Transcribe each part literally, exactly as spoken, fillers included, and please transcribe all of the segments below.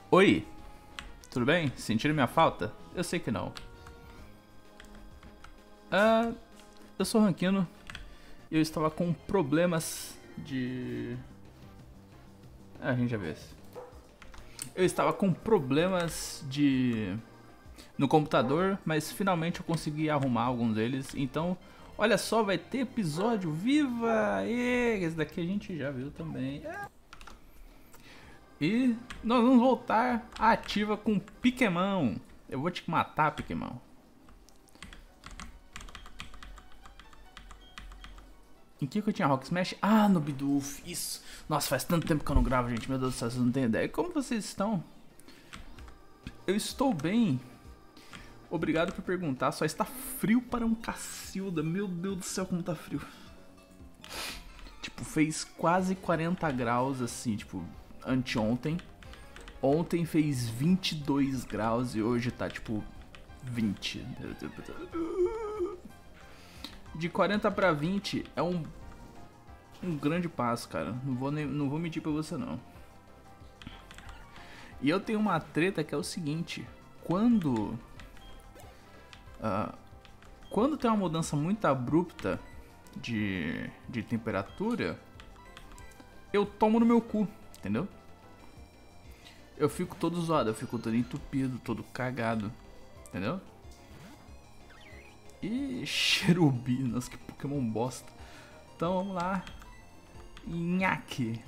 Oi, tudo bem? Sentiram minha falta? Eu sei que não. Ah, eu sou Rankino e eu estava com problemas de... Ah, a gente já vê isso. Eu estava com problemas de... no computador, mas finalmente eu consegui arrumar alguns deles. Então, olha só, vai ter episódio. Viva! E esse daqui a gente já viu também. E nós vamos voltar à ativa com Piquemon. Eu vou te matar, Piquemon. Em que que eu tinha Rock Smash? Ah, no Bidoof, isso. Nossa, faz tanto tempo que eu não gravo, gente. Meu Deus do céu, vocês não têm ideia. Como vocês estão? Eu estou bem. Obrigado por perguntar. Só está frio para um Cacilda. Meu Deus do céu, como tá frio. Tipo, fez quase quarenta graus, assim, tipo, anteontem. Ontem fez vinte e dois graus e hoje tá, tipo, vinte. De quarenta pra vinte é um, um grande passo, cara. Não vou, nem, não vou mentir pra você, não. E eu tenho uma treta que é o seguinte. Quando... Uh, quando tem uma mudança muito abrupta de, de temperatura, eu tomo no meu cu, entendeu? Eu fico todo zoado, eu fico todo entupido, todo cagado, entendeu? E Cherubi, nossa, que Pokémon bosta. Então vamos lá. Nhaque.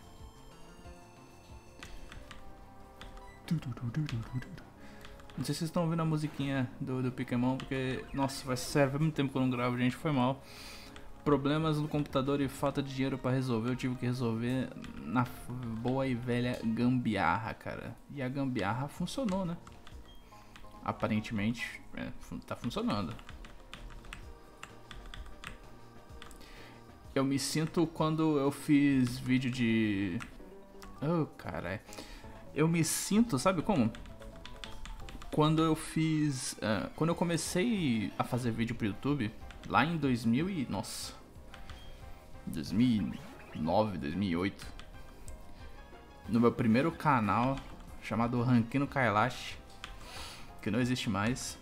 Não sei se vocês estão ouvindo a musiquinha do, do Pokémon, porque, nossa, faz sério, muito tempo que eu não gravo, gente, foi mal. Problemas no computador e falta de dinheiro pra resolver, eu tive que resolver na boa e velha gambiarra, cara. E a gambiarra funcionou, né? Aparentemente, é, tá funcionando. Eu me sinto quando eu fiz vídeo de... Oh, caralho. Eu me sinto, sabe como? Quando eu fiz... Uh, quando eu comecei a fazer vídeo pro YouTube, lá em dois mil e... Nossa... dois mil e nove, dois mil e oito. No meu primeiro canal, chamado Rankino Kailash, que não existe mais.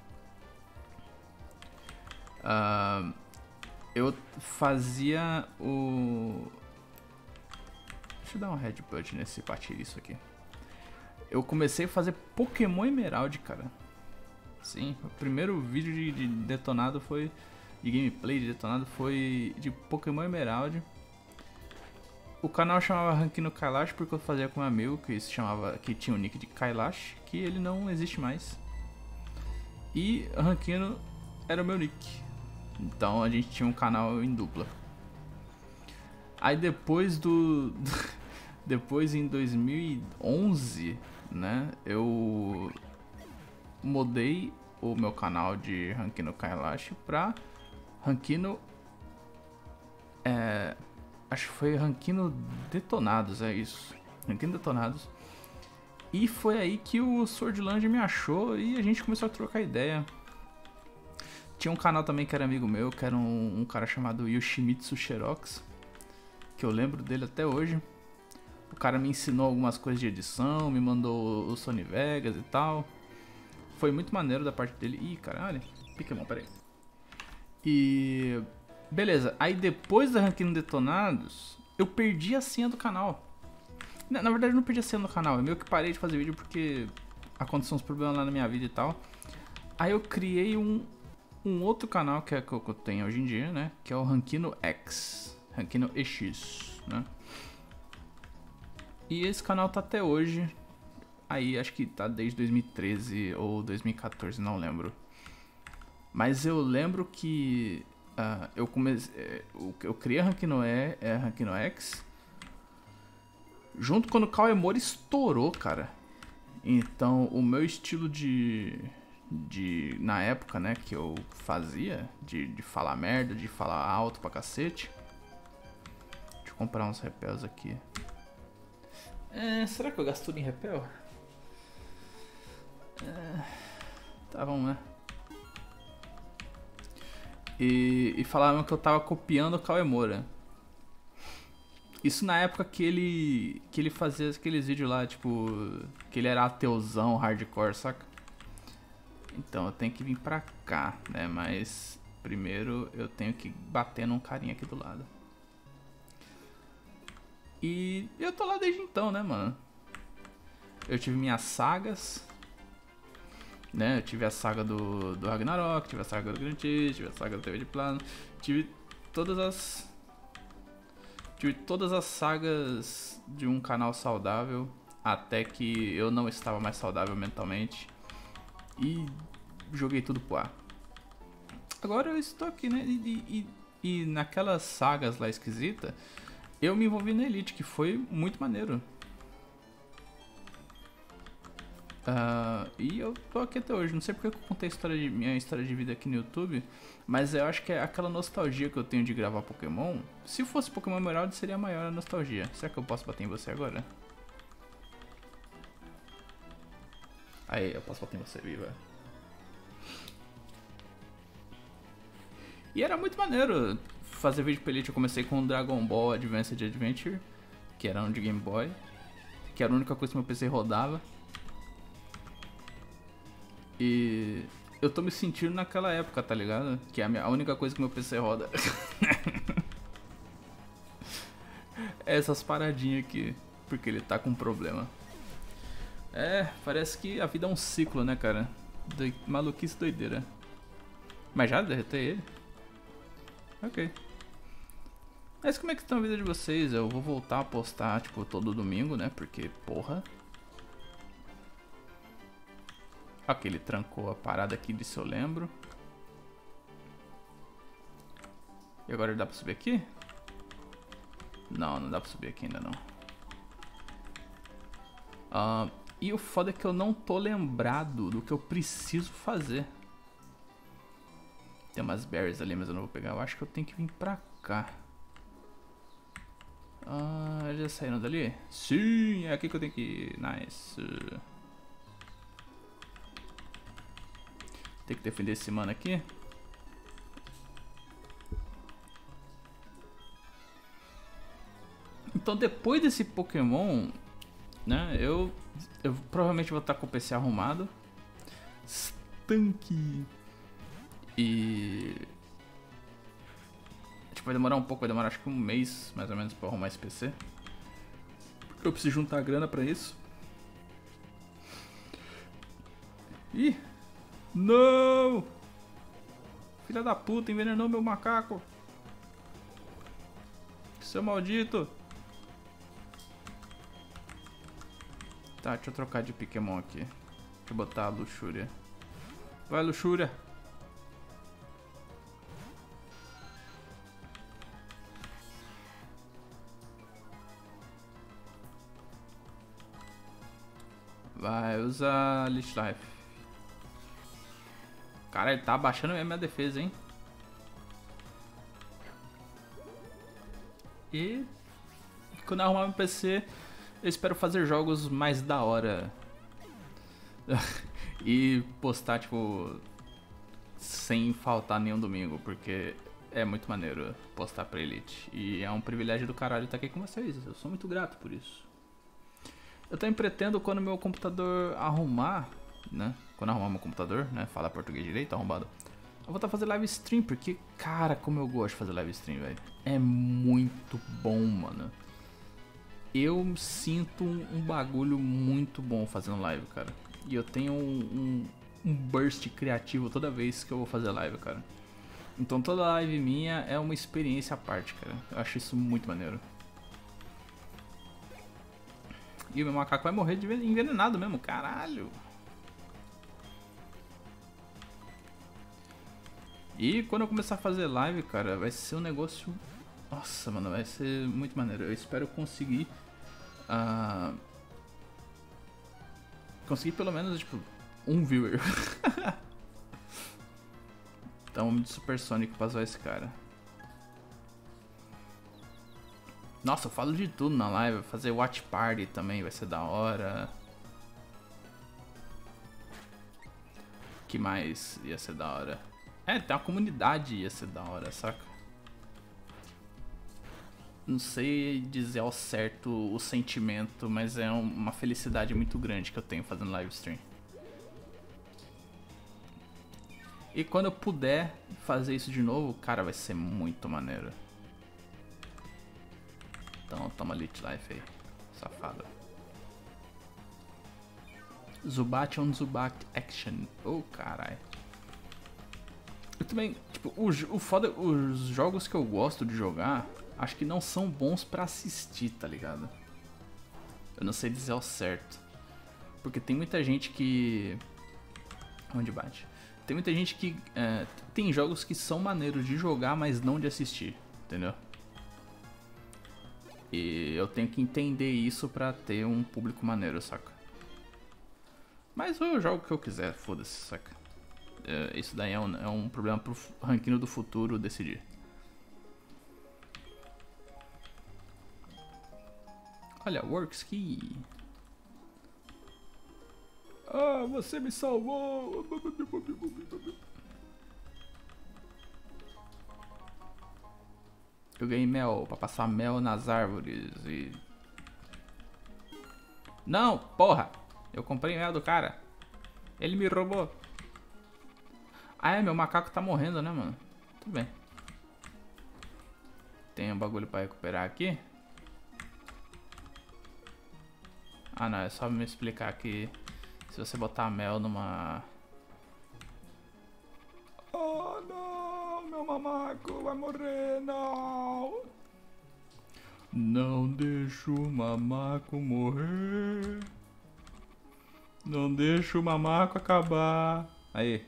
Uh, eu fazia o... Deixa eu dar um headbutt nesse patiriço aqui. Eu comecei a fazer Pokémon Emerald, cara. Sim, o primeiro vídeo de, de detonado foi... de gameplay de detonado foi de Pokémon Emerald. O canal chamava Rankino Kailash porque eu fazia com um amigo que se chamava, que tinha o nick de Kailash, que ele não existe mais. E Rankino era o meu nick. Então a gente tinha um canal em dupla. Aí depois do depois em dois mil e onze, né, eu mudei o meu canal de Rankino Kailash pra Rankino, é, acho que foi Rankino Detonados, é isso, Rankino Detonados. E foi aí que o Swordland me achou e a gente começou a trocar ideia. Tinha um canal também que era amigo meu, que era um, um cara chamado Yoshimitsu Xerox, que eu lembro dele até hoje. O cara me ensinou algumas coisas de edição, me mandou o Sony Vegas e tal. Foi muito maneiro da parte dele. Ih, caralho, Pokémon, peraí. E... beleza, aí depois da Rankino Detonados, eu perdi a senha do canal. Na, na verdade eu não perdi a senha do canal, eu meio que parei de fazer vídeo porque aconteceram uns problemas lá na minha vida e tal. Aí eu criei um, um outro canal que é que eu tenho hoje em dia, né? Que é o Rankino X, Rankino X, né? E esse canal tá até hoje. Aí acho que tá desde dois mil e treze ou dois mil e quatorze, não lembro. Mas eu lembro que uh, eu comecei, eu, eu criei a Rankino, e, é, Rankino X junto quando o Kawemori estourou, cara. Então o meu estilo de, de na época, né, que eu fazia, de, de falar merda, de falar alto pra cacete. Deixa eu comprar uns repels aqui. É, será que eu gasto tudo em repel? É, tá, vamos, né? E, e falavam que eu tava copiando o Kawemura. Isso na época que ele. Que ele fazia aqueles vídeos lá, tipo. Que ele era ateuzão, hardcore, saca? Então eu tenho que vir pra cá, né? Mas primeiro eu tenho que bater num carinha aqui do lado. E eu tô lá desde então, né, mano? Eu tive minhas sagas, né? Eu tive a saga do, do Ragnarok, tive a saga do Grand Chase, tive a saga do T V de Plano, tive todas as... Tive todas as sagas de um canal saudável, até que eu não estava mais saudável mentalmente. E joguei tudo pro ar. Agora eu estou aqui, né? E, e, e naquelas sagas lá esquisita, eu me envolvi na Elite, que foi muito maneiro. Uh, e eu tô aqui até hoje. Não sei porque eu contei a história de, minha história de vida aqui no YouTube, mas eu acho que é aquela nostalgia que eu tenho de gravar Pokémon. Se fosse Pokémon Emerald, seria maior a nostalgia. Será que eu posso bater em você agora? Aí, eu posso bater em você, viva. E era muito maneiro fazer vídeo pra Elite. Eu comecei com Dragon Ball Advanced Adventure, que era um de Game Boy, que era a única coisa que meu P C rodava. E eu tô me sentindo naquela época, tá ligado? Que é a, minha, a única coisa que meu P C roda. É essas paradinhas aqui, porque ele tá com problema. É, parece que a vida é um ciclo, né, cara? Do, maluquice doideira. Mas já derretei ele? Ok. Mas como é que tá a vida de vocês? Eu vou voltar a postar, tipo, todo domingo, né? Porque, porra. Ok, ele trancou a parada aqui, disso eu lembro. E agora dá pra subir aqui? Não, não dá pra subir aqui ainda não. Uh, e o foda é que eu não tô lembrado do que eu preciso fazer. Tem umas berries ali, mas eu não vou pegar. Eu acho que eu tenho que vir pra cá. Ah, eles já saíram dali? Sim, é aqui que eu tenho que ir. Nice. Tem que defender esse mano aqui. Então depois desse Pokémon, né, eu, eu provavelmente vou estar com o P C arrumado. Stanky. E... Tipo, vai demorar um pouco, vai demorar acho que um mês, mais ou menos, pra arrumar esse P C. Porque eu preciso juntar grana pra isso. Ih! Não! Filha da puta, envenenou meu macaco! Seu maldito! Tá, deixa eu trocar de Pokémon aqui. Deixa eu botar a Luxúria. Vai, Luxúria! Vai, usa Leech Life. Cara, ele tá abaixando mesmo a defesa, hein? E quando eu arrumar meu P C, eu espero fazer jogos mais da hora. E postar, tipo, sem faltar nenhum domingo, porque é muito maneiro postar pra Elite. E é um privilégio do caralho estar aqui com vocês. Eu sou muito grato por isso. Eu também pretendo, quando meu computador arrumar, né? Quando arrumar meu computador, né? Falar português direito, arrombado. Eu vou estar fazendo live stream, porque, cara, como eu gosto de fazer live stream, velho. É muito bom, mano. Eu sinto um, um bagulho muito bom fazendo live, cara. E eu tenho um, um, um burst criativo toda vez que eu vou fazer live, cara. Então toda live minha é uma experiência à parte, cara. Eu acho isso muito maneiro. E o meu macaco vai morrer de envenenado mesmo, caralho. E quando eu começar a fazer live, cara, vai ser um negócio... Nossa, mano, vai ser muito maneiro. Eu espero conseguir... Uh... Conseguir pelo menos, tipo, um viewer. Então, vamos de Supersonic pra zoar esse cara. Nossa, eu falo de tudo na live. Fazer watch party também vai ser da hora. O que mais ia ser da hora? É, tem uma comunidade ia ser da hora, saca? Não sei dizer ao certo o sentimento, mas é uma felicidade muito grande que eu tenho fazendo live stream. E quando eu puder fazer isso de novo, cara, vai ser muito maneiro. Então toma Lit Life aí, safado. Zubat on Zubat Action. Oh, caralho. Eu também, tipo, o, o foda, os jogos que eu gosto de jogar, acho que não são bons pra assistir, tá ligado? Eu não sei dizer ao certo. Porque tem muita gente que... Onde bate? Tem muita gente que... É, tem jogos que são maneiros de jogar, mas não de assistir, entendeu? E eu tenho que entender isso pra ter um público maneiro, saca? Mas eu jogo o que eu quiser, foda-se, saca? É, isso daí é um, é um problema pro ranking do futuro decidir. Olha, Works Key. Ah, você me salvou. Eu ganhei mel pra passar mel nas árvores e... Não, porra! Eu comprei mel do cara. Ele me roubou. Ah, é, meu macaco tá morrendo, né, mano? Tudo bem. Tem um bagulho pra recuperar aqui. Ah, não, é só me explicar que se você botar mel numa... Oh, não, meu mamaco vai morrer, não. Não deixa o mamaco morrer. Não deixa o mamaco acabar. Aí.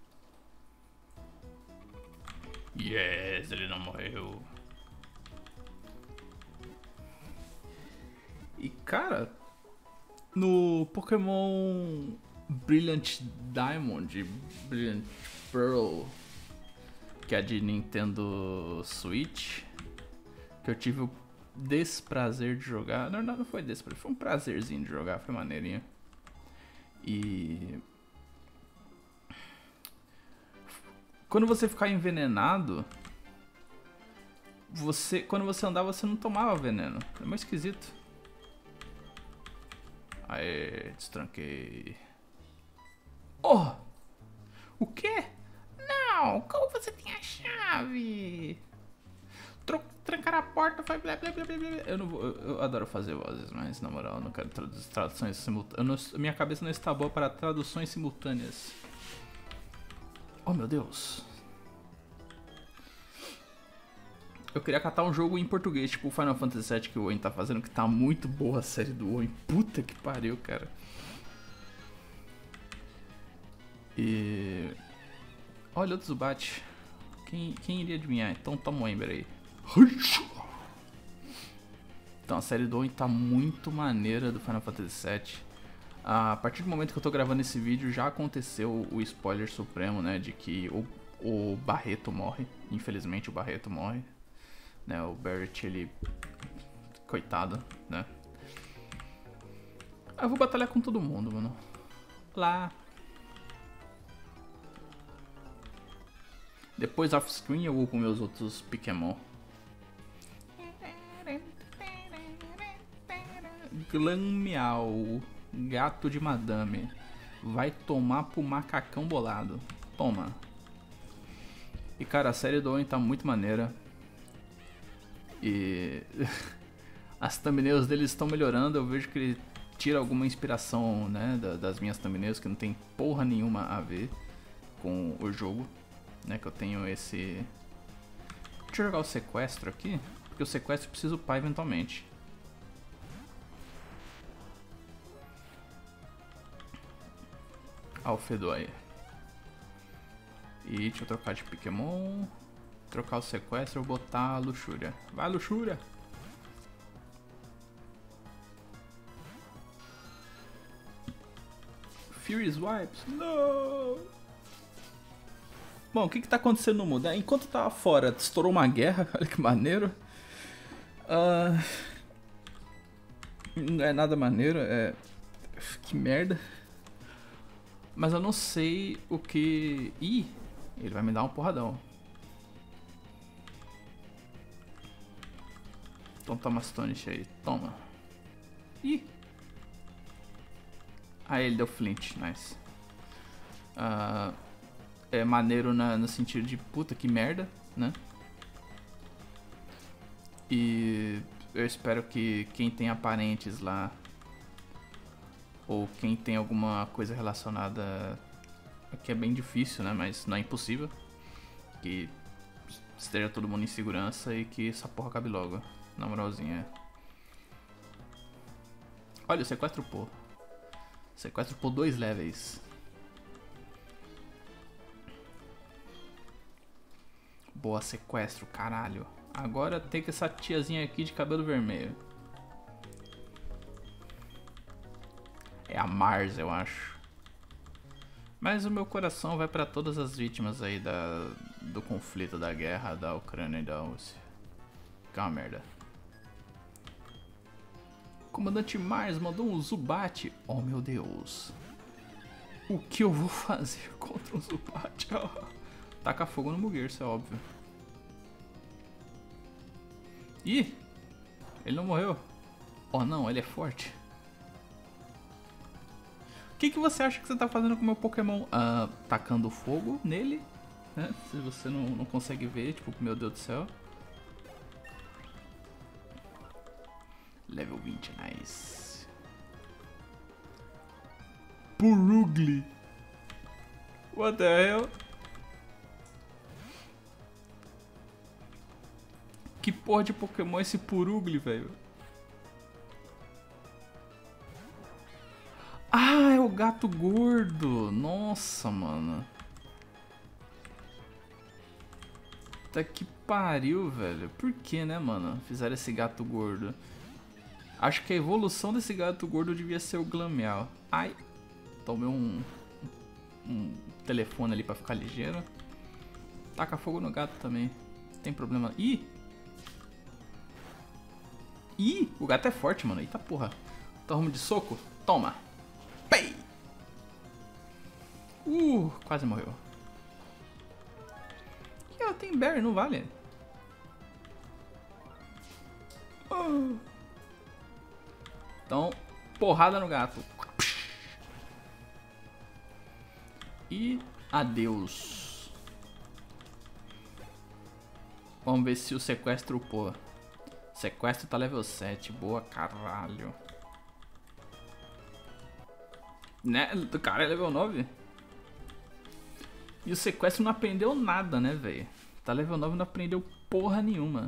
Yes, ele não morreu. E cara, no Pokémon Brilliant Diamond e Brilliant Pearl, que é de Nintendo Switch, que eu tive o desprazer de jogar. Não, não foi desprazer, foi um prazerzinho de jogar, foi maneirinho. E quando você ficar envenenado, você, quando você andava, você não tomava veneno. É meio esquisito. Aê, destranquei. Oh! O quê? Não! Como você tem a chave? Tro trancar a porta, foi blá blá blá blá. Eu não vou. Eu, eu adoro fazer vozes, mas na moral, eu não quero traduz, traduções simultâneas. Minha cabeça não está boa para traduções simultâneas. Oh meu Deus. Eu queria catar um jogo em português, tipo o Final Fantasy sete que o Owen tá fazendo, que tá muito boa a série do Owen. Puta que pariu, cara. E... Olha outro Zubat. Quem, quem iria adivinhar? Então toma o Ember aí. Então a série do Owen tá muito maneira do Final Fantasy sete. A partir do momento que eu tô gravando esse vídeo, já aconteceu o spoiler supremo, né? De que o, o Barreto morre. Infelizmente o Barreto morre. Né, o Barret, ele... Coitado, né? Eu vou batalhar com todo mundo, mano. Lá. Depois off-screen eu vou com meus outros Pokémon. Glameow, gato de madame. Vai tomar pro macacão bolado. Toma. E cara, a série do Owen tá muito maneira. E as thumbnails deles estão melhorando. Eu vejo que ele tira alguma inspiração, né, das minhas thumbnails, que não tem porra nenhuma a ver com o jogo, né, que eu tenho esse... Deixa eu jogar o sequestro aqui, porque o sequestro eu preciso upar eventualmente. Ah, o Fedor aí. E deixa eu trocar de Pokémon. Trocar o sequestro, eu vou botar a Luxúria. Vai, Luxúria! Furious Wipes? Não! Bom, o que que tá acontecendo no mundo? Enquanto eu tava fora, estourou uma guerra, olha que maneiro. Uh... Não é nada maneiro, é... Que merda. Mas eu não sei o que... Ih, ele vai me dar um porradão. Então toma Astonish aí, toma. Ih! Aí ele deu Flint, nice. Uh, é maneiro na, no sentido de puta que merda, né? E eu espero que quem tem parentes lá, ou quem tem alguma coisa relacionada, que é bem difícil, né? Mas não é impossível, que esteja todo mundo em segurança e que essa porra acabe logo, na moralzinha. Olha, o sequestro pô. Sequestro por dois levels. Boa, sequestro, caralho. Agora tem que essa tiazinha aqui de cabelo vermelho. É a Mars, eu acho. Mas o meu coração vai pra todas as vítimas aí da, do conflito, da guerra da Ucrânia e da Rússia. Que é uma merda. O comandante Mars mandou um Zubat. Oh meu Deus. O que eu vou fazer contra um Zubat? Taca fogo no Mugeir, isso é óbvio. Ih! Ele não morreu. Oh não, ele é forte. O que, que você acha que você tá fazendo com o meu Pokémon? Uh, tacando fogo nele, né? Se você não, não consegue ver, tipo, meu Deus do céu. Level vinte, nice. Purugly. What the hell? Que porra de Pokémon é esse Purugly, velho? Ah, é o gato gordo. Nossa, mano. Puta que pariu, velho. Por que, né, mano? Fizeram esse gato gordo. Acho que a evolução desse gato gordo devia ser o Glameow. Ai. Tomei um, um telefone ali pra ficar ligeiro. Taca fogo no gato também. Não tem problema. Ih! Ih! O gato é forte, mano. Eita porra. Tá rumo de soco? Toma! Pei! Uh! Quase morreu. Ih, ela tem berry, não vale? Oh. Então, porrada no gato. E adeus. Vamos ver se o sequestro upou. Sequestro tá level sete. Boa, caralho. Né? O cara é level nove. E o sequestro não aprendeu nada, né, velho? Tá level nove e não aprendeu porra nenhuma.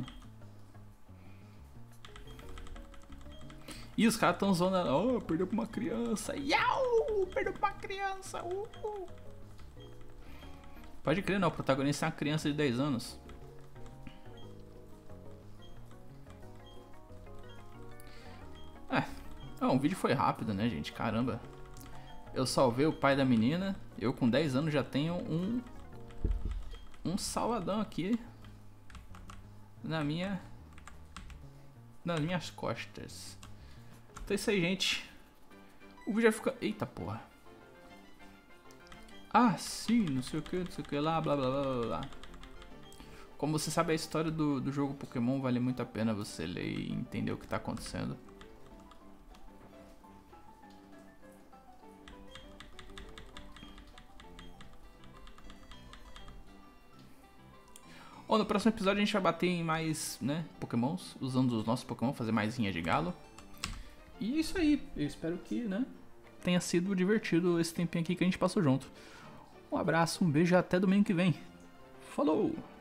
E os caras tão zoando. Oh, perdeu pra uma criança. Iau! Perdeu pra uma criança. Uh, uh. Pode crer, não. O protagonista é uma criança de dez anos. É. Não, o vídeo foi rápido, né, gente? Caramba. Eu salvei o pai da menina. Eu com dez anos já tenho um... Um salvadão aqui. Na minha... Nas minhas costas. Então é isso aí, gente. O vídeo vai ficar... Eita porra. Ah, sim, não sei o que, não sei o que lá, blá blá blá blá. Como você sabe, a história do, do jogo Pokémon vale muito a pena você ler e entender o que tá acontecendo. Ou no próximo episódio a gente vai bater em mais, né, Pokémons, usando os nossos Pokémon, fazer mais linha de galo. E é isso aí, eu espero que, né, tenha sido divertido esse tempinho aqui que a gente passou junto. Um abraço, um beijo e até domingo que vem. Falou!